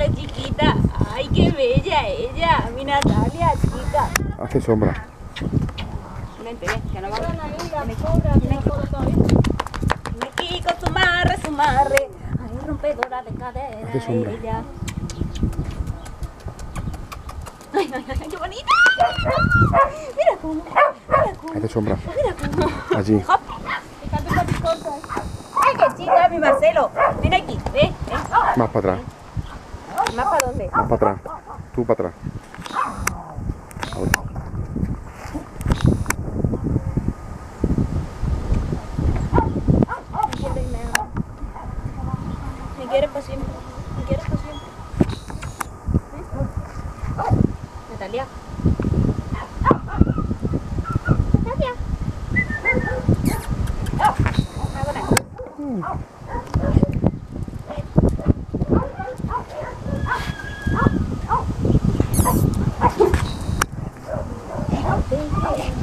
chiquita. Ay, qué bella ella. Mi Natalia, chica. Hace sombra. Vente, ven, que no vamos. Ven aquí con su marre, su marre. Ay, rompedora de cadera. Hace sombra. Ella. Ay, ay, ay, qué bonita. Mira cómo. Mira cómo. Hace sombra. Mira cómo. Allí. Hop. Ay, qué chica, mi Marcelo. Ven aquí, ven, ven. Más para atrás. ¿Más para dónde? Más para atrás. Tú para atrás. Ahora. Me quiere para siempre. Me quiere para siempre. Natalia. Natalia. Ahora.